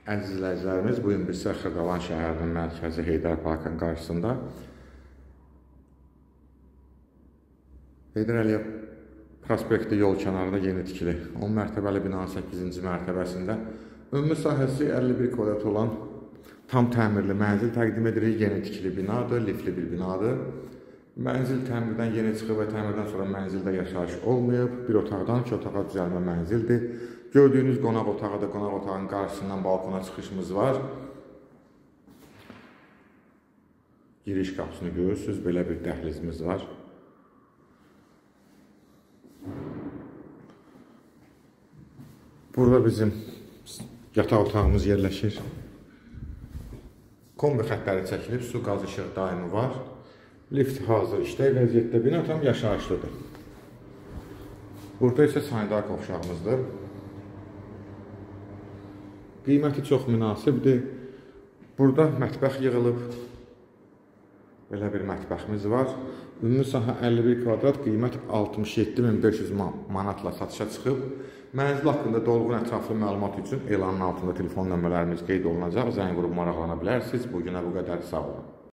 Əziz izləyicilərimiz, bugün biz Xırdalan şəhərinin mərkəzi Heydər Parkın qarşısında Heydər Əliyev prospekti yol kənarında yeni tikili 10 mərtəbəli binanın 8-ci mərtəbəsində ümumi sahəsi 51 kvadrat olan tam təmirli mənzil təqdim edirik. Yeni tikili binadır, lifli bir binadır. Mənzil təmirdən yeni çıxıb və təmirdən sonra mənzildə yaşayış olmayıb. Bir otaqdan 2 otağa düzəlmə mənzildir. Gördüyünüz qonaq otağı da qonaq otağın qarşısından balkona çıxışımız var. Giriş qapısını görürsünüz, belə bir dəhlizimiz var. Burada bizim yataq otağımız yerləşir. Kombi xətləri çəkilib, su, qaz, işıq daimi var. Lift hazır işlək vəziyyətdə, bina tam yaşayışlıdır. Burada isə sanitar qovşağımızdır. Qiyməti çox münasibdir. Burada mətbəx yığılıb. Belə bir mətbəximiz var. Ümumi sahə 51 kvadrat, qiymət 67.500 manatla satışa çıxıb. Mənzil haqqında dolğun ətraflı məlumat üçün elanın altında telefon nömrələrimiz qeyd olunacaq. Zəng vurub maraqlana bilərsiniz. Bugünə bu qədər, sağ olun.